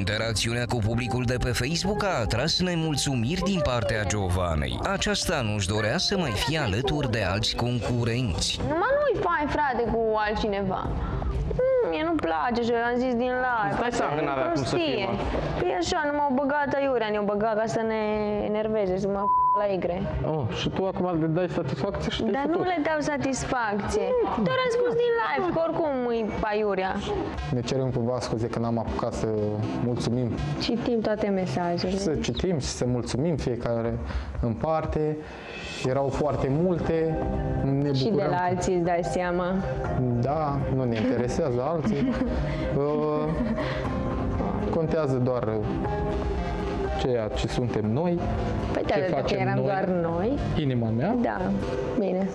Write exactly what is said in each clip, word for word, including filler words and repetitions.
Interacțiunea cu publicul de pe Facebook a atras nemulțumiri din partea Giovanei. Aceasta nu-și dorea să mai fie alături de alți concurenți. Numai nu-i fain, frate, cu altcineva. Mm, mie nu place și eu am zis din live. Stai seama că n-avea cum să fie, mă. Păi așa, nu m-au băgat aiurea, ne-au băgat ca să ne enerveze, să mă la igre. Oh, și tu acum le dai satisfacție și te-ai Dar nu făcut. le dau satisfacție. Doar am spus din live, că oricum îi aiurea. Ne cerem cumva scuze că n-am apucat să mulțumim. Citim toate mesajele. Să citim și să mulțumim fiecare în parte. Erau foarte multe. Ne Și de bucurăm. la alții îți dai seama. Da, nu ne interesează alții. Uh, contează doar ceea ce suntem noi. Păi ce da, dacă facem eram noi, doar noi, inima mea. da, bine.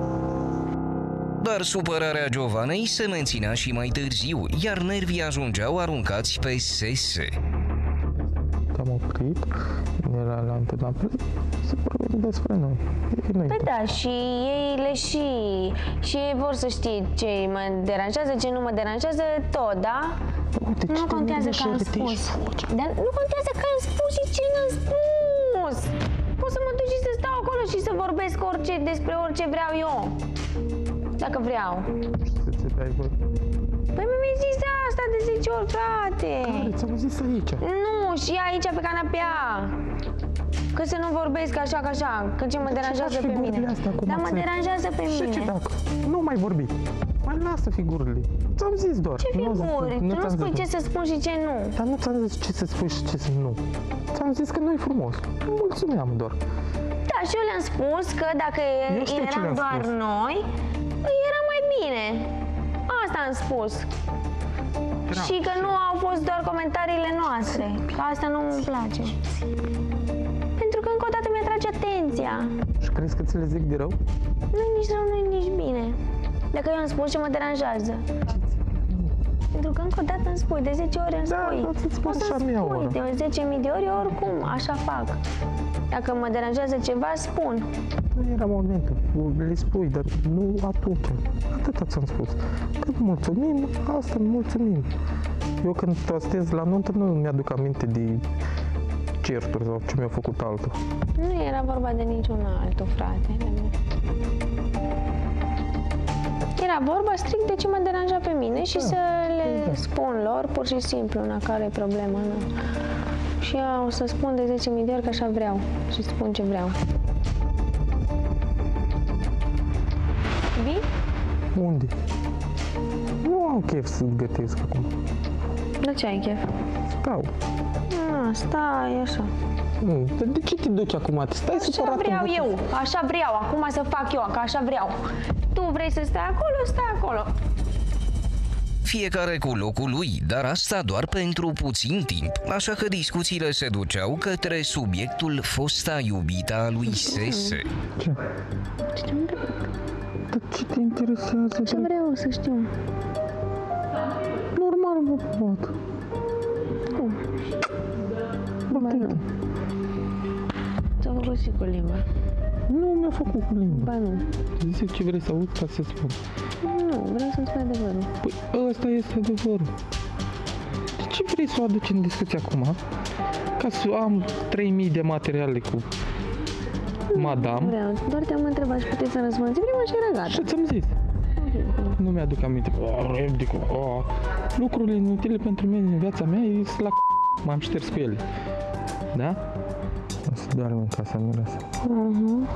Dar supărarea Giovanei se menținea și mai târziu, iar nervii ajungeau aruncați pe sese. Am oprit, era la antena, să vorbim despre noi. Păi da, și ei le și... și ei vor să știe ce mă deranjează, ce nu mă deranjează, tot, da? Uite, Nu contează că am spus. Dar nu contează că am spus și ce n-am spus. Pot să mă duc și să stau acolo și să vorbesc orice, despre orice vreau eu. Dacă vreau. Să-ți dai voi. Păi mi-ai zis asta de zece ori, frate. Care? Ți-am zis aici. Nu, și aici pe canapea. Că să nu vorbesc așa, ca așa, că ce mă deranjează pe mine. Dar mă deranjează pe Și ce mine. dacă? Nu mai vorbi. Mai lasă figurile. Ți-am zis doar. Ce Nu zic- figuri? Tu nu ți-am spui zis ce să spun și ce nu. Dar nu ți-am zis ce să spui și ce să nu. Ți-am zis că nu e frumos. Mulțumeam doar. Da, și eu le-am spus că dacă Eu știu ce eram le-am doar spus. noi, era mai bine. Asta am spus. Era- Și că nu au fost doar comentariile noastre. Că asta nu îmi place. Pentru că încă o dată mi-atrage atenția. Și crezi că ți le zic de rău? Nu e nici rău, nu e nici bine. Dacă eu îmi spun ce mă deranjează. Pentru că încă o dată îmi spui, de zece ori îmi Da, spui. dar ți-ți spun O să și a mea spui, oră. de zece mii de ori, oricum, așa fac. Dacă mă deranjează ceva, spun. Nu era momentul. Le spui, dar nu atunci. Atâta ți-am spus. Când mulțumim, asta mulțumim. Eu când tostez la nuntă nu mi-aduc aminte de certuri sau ce mi-a făcut altul. Nu era vorba de niciun altul, frate. de mine. Era vorba strict de ce mă deranja pe mine și Da, să le exact. spun lor pur și simplu, na, care e problema, nu. Și eu o să spun de zece mii de ori că așa vreau și spun ce vreau. Vii? Unde? Nu am chef să gătesc acum. De ce ai chef? Stau. Ah, stai așa. Nu, dar de ce te duci acum? Te stai Așa supărat? vreau în eu, așa vreau, acum să fac eu, că așa vreau. Tu vrei să stai acolo, stai acolo. Fiecare cu locul lui, dar asta doar pentru puțin timp, așa că discuțiile se duceau către subiectul fosta iubita a lui Sese. Ce? Dar ce te interesează? Ce vreau să știu. Normal vă pot. Cum? Ba nu. Ți-a făcut și cu limba. Nu mi-a făcut cu limba. Ba nu. Zic ce vrei să auzi ca să spun. Nu, vreau să-mi spui adevărul. Păi ăsta este adevărul. De ce vrei să o aduci în discuție acum? Ca să am trei mii de materiale cu madame. Vreau, doar te-am întrebat și puteți să răspunzi prima și era Și gata. ți-am zis. Nu mi-aduc aminte. Oh, repdico, oh. Lucrurile inutile pentru mine în viața mea e la c***. M-am șters cu ele. Da? O să doarme în casa mireasă. Uh-huh.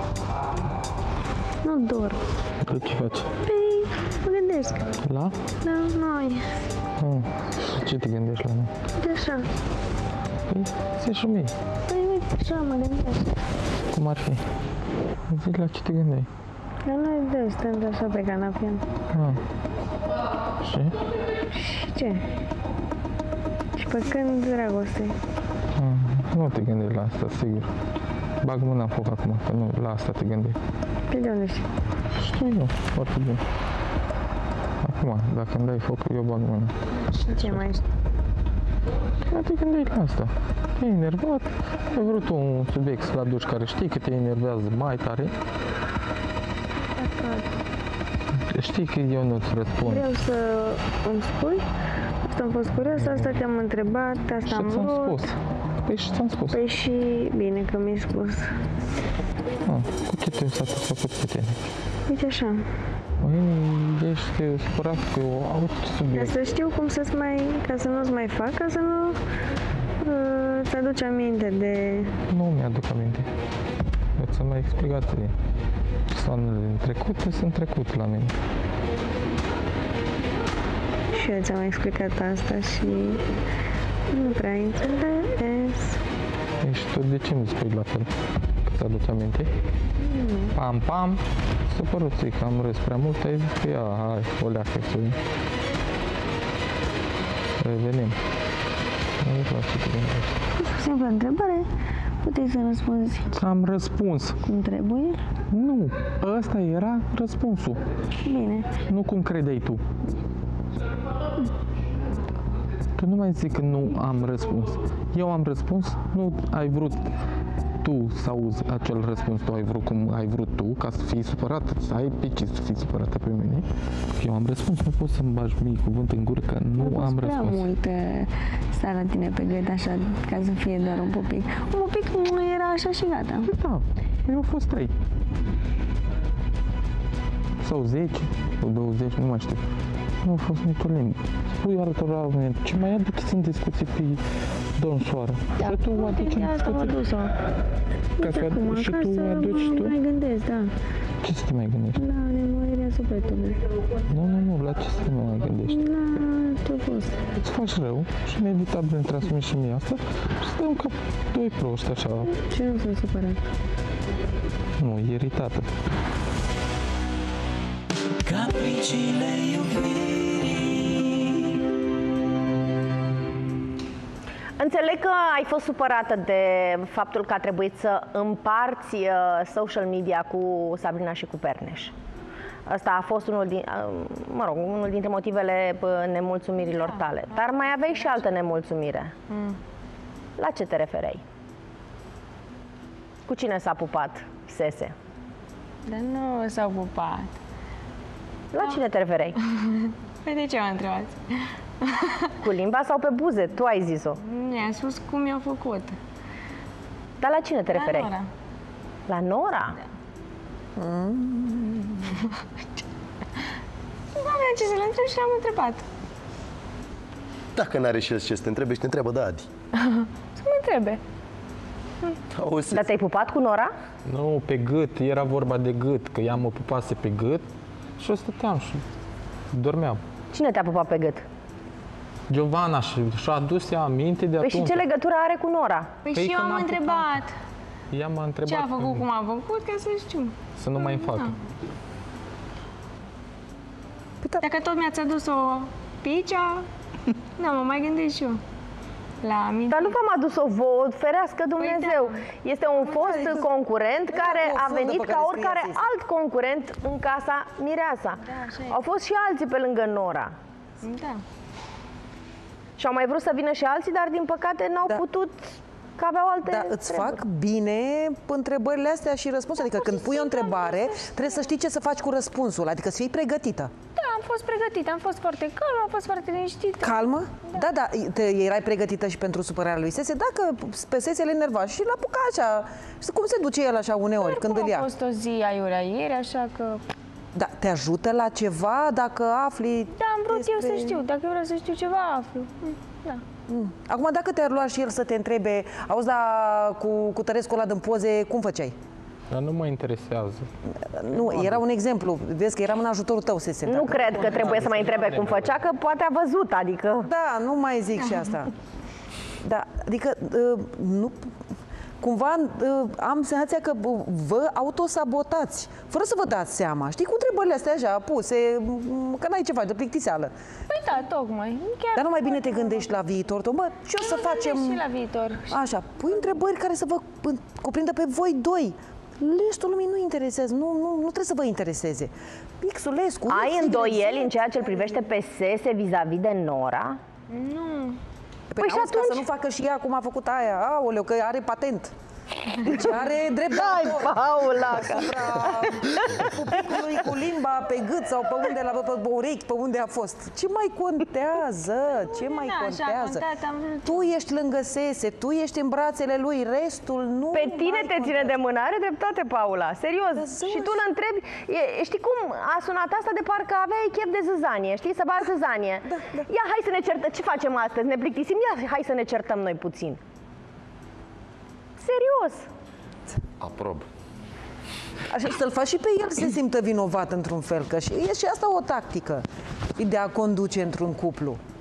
Nu dorm. Tu ce faci? Păi, mă gândesc. La? Da, noi. Oh. Ce te gândești la mine? De așa. Păi, zi și mie. Păi, uite, așa mă gândesc. Cum ar fi? Zi la ce te gândeai? Dar noi doi stând așa pe canapea. Ah. Și? Și ce? Și pe când dragoste? Ah. Nu te gândești la asta, sigur. Bag mâna în foc acum, că nu la asta te gândești. Pe de unde știi? Știu eu, foarte bine. Acum, dacă îmi dai foc, eu bag mâna. Și ce mai știi? Nu te gândești la asta. E enervat. Ai vrut un subiect să-l aduci care știi că te enervează mai tare. știi că eu nu-ți răspund. Vreau să îmi spui. Asta am fost curioasă, asta te-am întrebat, asta Și am ți-am vrut. spus. Păi și ți-am spus. Păi și bine că mi-ai spus. Ah, cu ce te-ai satisfăcut pe tine? Uite așa. Măi, ești supărat pe o alt Ca subiect. să știu cum să-ți mai, ca să nu-ți mai fac, ca să nu uh, ți aduci aminte de... Nu mi-aduc aminte. Eu ți-am mai explicat ție. Persoanele din trecut sunt trecut la mine. Și eu ți-am explicat asta și nu prea înțeles. Și tu de ce nu spui la fel? Că ți-aduci aminte? Mm. Pam, pam, supărut ții că am râs prea mult, ai zis că ia, hai, o leacă să revenim. Nu îmi place ce te gândești. Simplă întrebare, puteai să răspunzi Ți-am răspuns. cum trebuie? Nu, ăsta era răspunsul. Bine. Nu cum credeai tu. Tu nu mai zici că nu am răspuns. Eu am răspuns, nu ai vrut tu să auzi acel răspuns, tu ai vrut cum ai vrut tu, ca să fii supărată, să ai pe ce să fii supărată pe mine. Eu am răspuns, nu poți să-mi bagi mie cuvânt în gură că nu am prea răspuns. mult uh, sta la tine pe gât, așa, ca să fie doar un pupic. Un pupic nu era așa și gata. Da, eu au fost trei. Sau zece, sau douăzeci, nu mai știu. Nu a fost nicio limbă. Spui altora oameni, ce mai aduceți în discuții pe Don Soară? Da, Și tu o aduci de în asta m-a discuții? dus-o. Ca să Acum, aduci și ca tu să aduci mă tu? mai gândesc, da. Ce să te mai gândești? La nemurirea sufletului. Nu, nu, nu, la ce să te mai gândești? La ce-a fost. Îți faci rău și inevitabil îmi transmit și mie asta și stăm ca doi proști așa, Și nu sunt supărat. nu, iritată. Capriciile iubirii. Înțeleg că ai fost supărată de faptul că a trebuit să împarți uh, social media cu Sabrina și cu Perneș. Asta a fost unul din, uh, mă rog, unul dintre motivele uh, nemulțumirilor tale. Dar mai aveai și altă nemulțumire. Mm. La ce te refereai? Cu cine s-a pupat Sese? Dar nu s-au pupat. La cine te refereai? Păi de ce mă întrebați? Cu limba sau pe buze? Tu ai zis-o. Mi-a spus cum i-a făcut. Dar la cine te refereai? La Nora. La Nora? Nu avea ce să le întreb și l-am întrebat. Dacă n-are și el ce să te întrebe și te întreabă, da, Adi. Să mă întrebe. Auzi, Dar te-ai pupat cu Nora? Nu, pe gât, era vorba de gât, că ea mă pupase pe gât și eu stăteam și dormeam. Cine te-a pupat pe gât? Giovanna și și-a adus ea aminte de Păi atunci. și ce legătură are cu Nora? Păi, Păi și eu că am m-am întrebat Ea m-a întrebat ce a făcut, că- cum a făcut, ca să știu. să nu mai facă. Dacă tot mi-ați adus o picea, nu, mă mai gândesc și eu. La aminte. Dar nu v-am adus-o vouă, ferească Dumnezeu. Este un fost concurent care o a fundă venit pe ca care oricare scrie alt concurent în casa Mireasa. așa e. Au fost și alții pe lângă Nora. Da. Și au mai vrut să vină și alții, dar din păcate n-au Da. putut, că aveau alte Dar îți treburi. fac bine întrebările astea și răspunsul. Adică când pui o întrebare, trebuie să știi ce să faci cu răspunsul. Adică să fii pregătită. Da, am fost pregătită, am fost foarte calmă, am fost foarte liniștită. Calmă? Da, da. Te, erai pregătită și pentru supărarea lui Sese? Dacă pe Sese le enerva și l-a apucat așa. Și cum se duce el așa uneori când îl A ia? fost o zi aiurea ieri, așa că... Da, te ajută la ceva dacă afli Da, am vrut eu despre- să știu. Dacă eu vreau să știu ceva, aflu. Mm, Da. Acum, dacă te-ar lua și el să te întrebe, auzi, da, cu, cu Tărescu ăla din poze, cum făceai? Dar nu mă interesează. Nu, era un exemplu. Vezi că eram în ajutorul tău, Sese. Nu dacă- cred că trebuie să mai întrebe cum făcea, că poate a văzut, adică... Da, nu mai zic și asta. Da, adică uh, nu, cumva uh, am senzația că uh, vă autosabotați, fără să vă dați seama. Știi, cu întrebările astea așa puse, m- că n-ai ce faci, de plictiseală. Păi da, tocmai. Chiar Dar nu mai bine te gândești la viitor, tu, bă, ce o să facem? și la viitor. Așa, pui întrebări care să vă p- cuprindă pe voi doi. Restul lumii nu interesează, nu, nu, nu trebuie să vă intereseze. Pixulescu... Ai X, Y, îndoieli Z. în ceea ce îl privește pe Sese vis-a-vis de Nora? Nu. Păi, Păi și auzi, ca atunci- să nu facă și ea cum a făcut aia, aoleu, că are patent. Deci are drept Hai, autor Paula! asupra pupicului cu limba pe gât sau pe unde, la, pe, pe urechi, pe unde a fost. Ce mai contează? Ce mai Da, așa contează? contează, am vrut. Tu ești lângă Sese, tu ești în brațele lui, restul nu Pe tine mai te ține contează. de mână, are dreptate, Paula, serios. Da, Și tu îl întrebi, e, știi cum a sunat asta de parcă aveai chef de zâzanie, știi, să bagi zâzanie. Da, da. Ia, hai să ne certăm, ce facem astăzi, ne plictisim, ia, hai să ne certăm noi puțin. Serios. Aprob. Așa, să-l faci și pe el să se simtă vinovat într-un fel, că și, e și asta o tactică de a conduce într-un cuplu.